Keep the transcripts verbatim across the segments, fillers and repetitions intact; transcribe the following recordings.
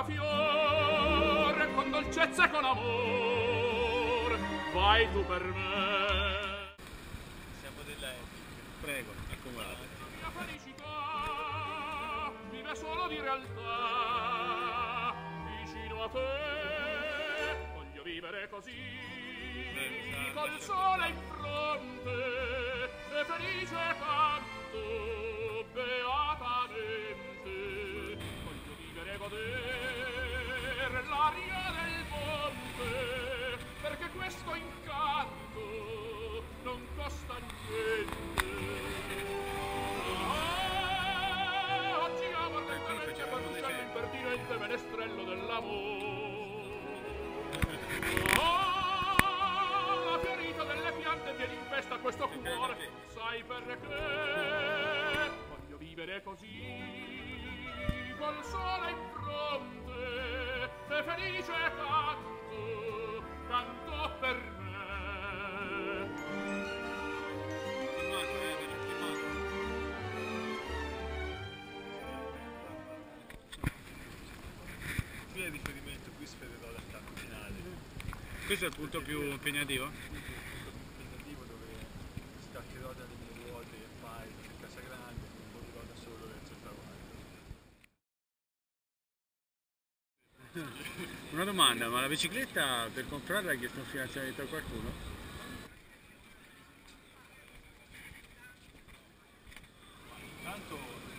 fiore con dolcezza e con amor, vai tu per me. Siamo della Epic. Prego, accomodate. La felicità vive solo di realtà, vicino a te voglio vivere così, col sole in fronte e felice canto beatamente, voglio vivere e godere l'aria del monte, perché questo incanto non costa niente. Ah, oggi amo lentamente per uscire l'impertinente menestrello dell'amore. Ah, la fiorita delle piante tiene in festa questo cuore, sai perché? Voglio vivere così, col sole in fronte, e felice canto, canto per me. Qui è riferimento, qui spererò la statua finale. Questo è il punto più impegnativo? Questo è il punto più impegnativo dove scatterò dalle mie ruote e fai in casa grande, mi muoverò da solo verso il traguardo. Una domanda, ma la bicicletta per comprarla hai chiesto un finanziamento a qualcuno? Intanto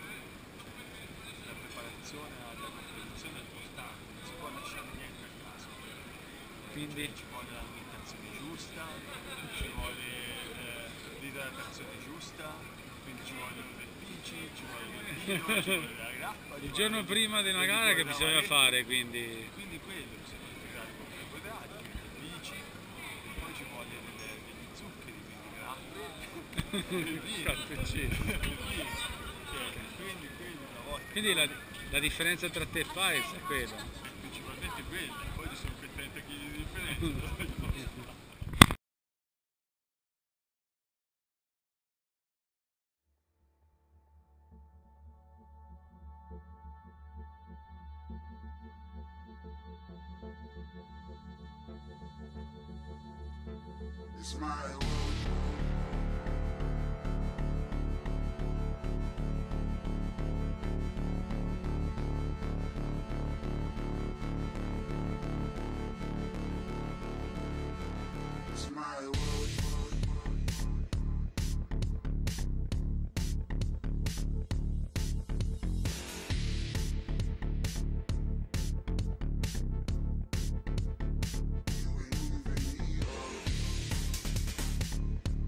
la preparazione alla competizione è importante, non si può lasciare niente a caso. Quindi Ci vuole l'alimentazione giusta, ci vuole eh, l'idratazione giusta, quindi ci vogliono le bici, ci vuole il vino, ci vuole la grappa. il giorno prima di una gara che bisogna fare, quindi... Quindi quello bisogna integrare con carboidrati, quindi bici, e poi ci vuole delle, degli zuccheri, quindi grappe, e vino. Cappuccino. E vino. Cioè, quindi quello una volta. Quindi la, la differenza tra te e Paes è quella. Principalmente quello, poi ci sono quei trenta chili di differenza. It's my world. It's my world. You ain't moving me up.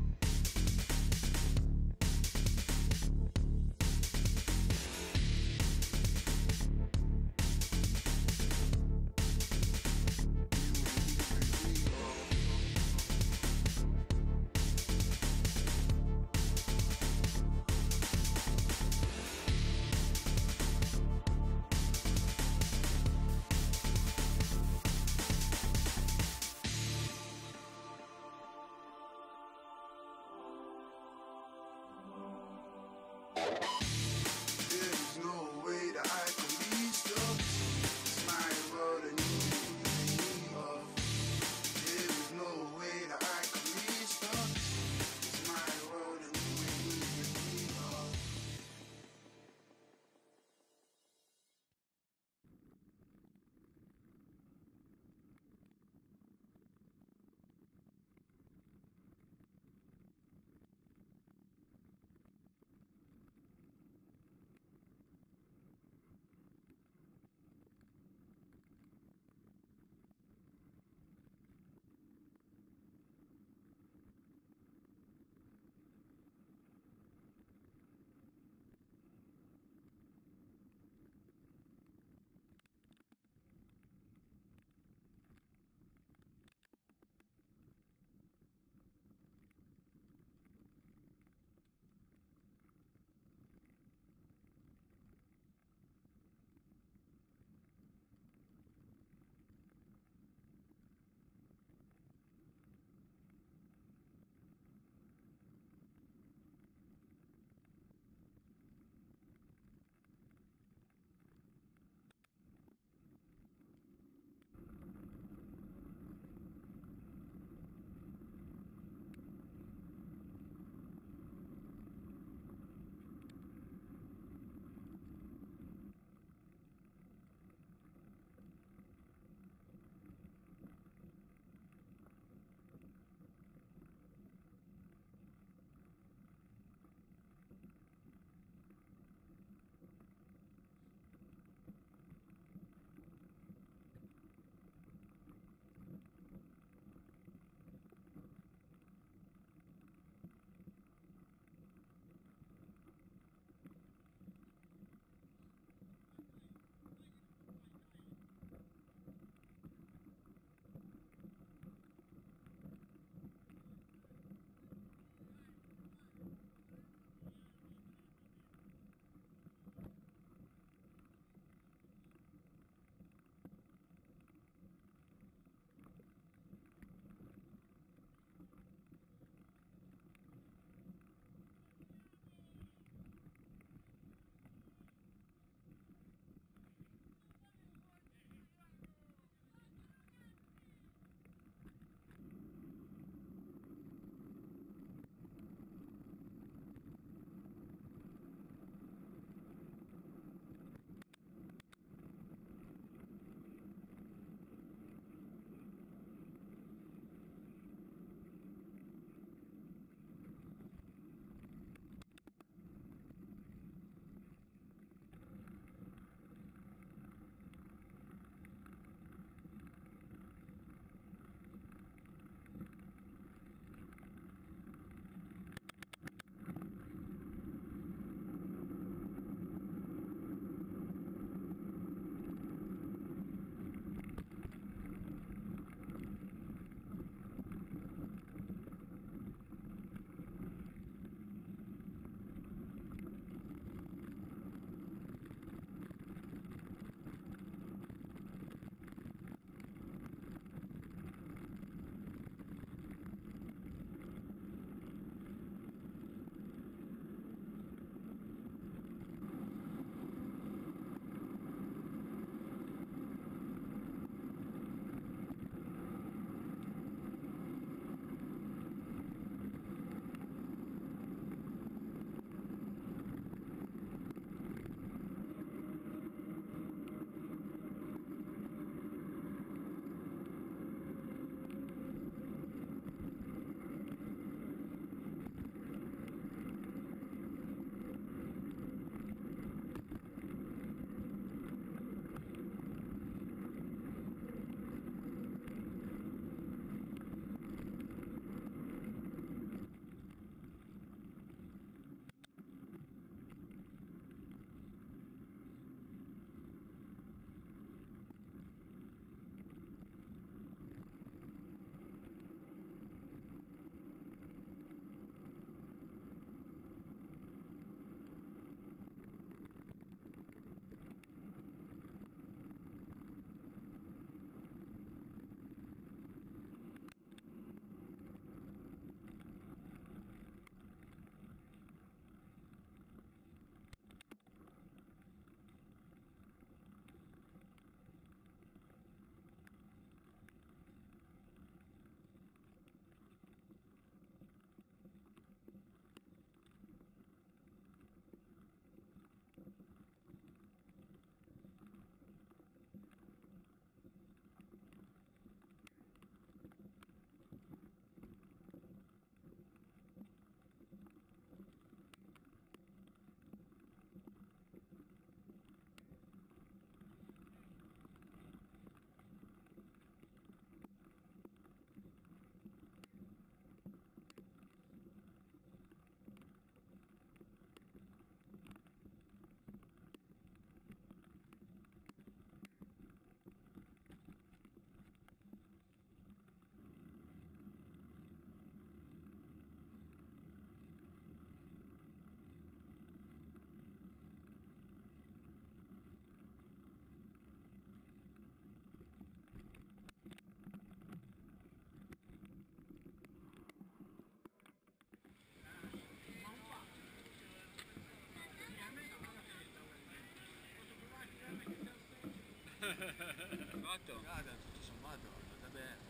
Fatto? Guarda, tutto sommato, è andata bene.